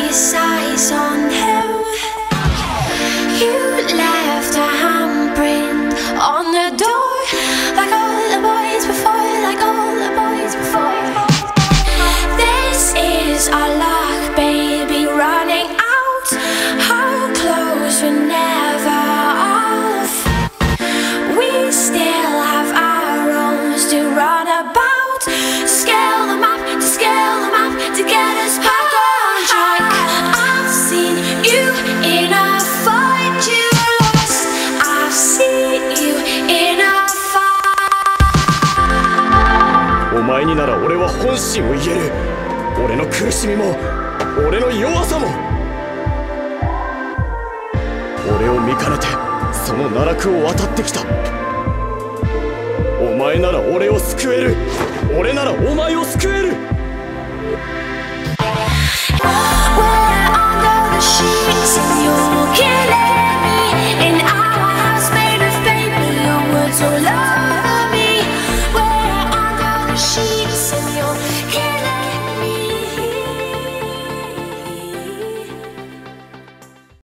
his eyes on him. You left a handprint on the door, like all the boys before, like all the boys before. This is our luck, baby, running out. How close we're never off. We still have our rooms to run about. Scale them up, to get us back on track. I've seen you in a fight you lost. I've seen you in a fight. お前になら俺は本心を言える。俺の苦しみも俺の弱さも。俺を見かねてその奈落を渡ってきた。お前なら俺を救える。俺ならお前を救